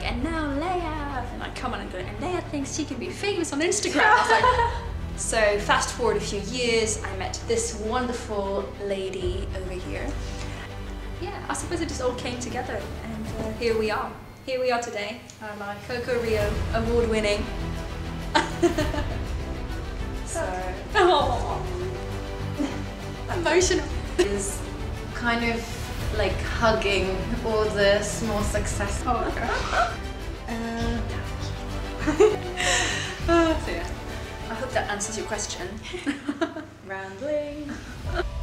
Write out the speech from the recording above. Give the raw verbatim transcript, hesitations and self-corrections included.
and now Leia, and I come on and go, and Leia thinks she can be famous on Instagram. I was like, so fast forward a few years, I met this wonderful lady over here. Yeah, I suppose it just all came together, and uh, here we are. Here we are today. Our life. Coco Rio, award winning. So, oh, emotional. Is kind of like hugging all the small successes. Oh, okay. uh, so yeah. I hope that answers your question. Rambling.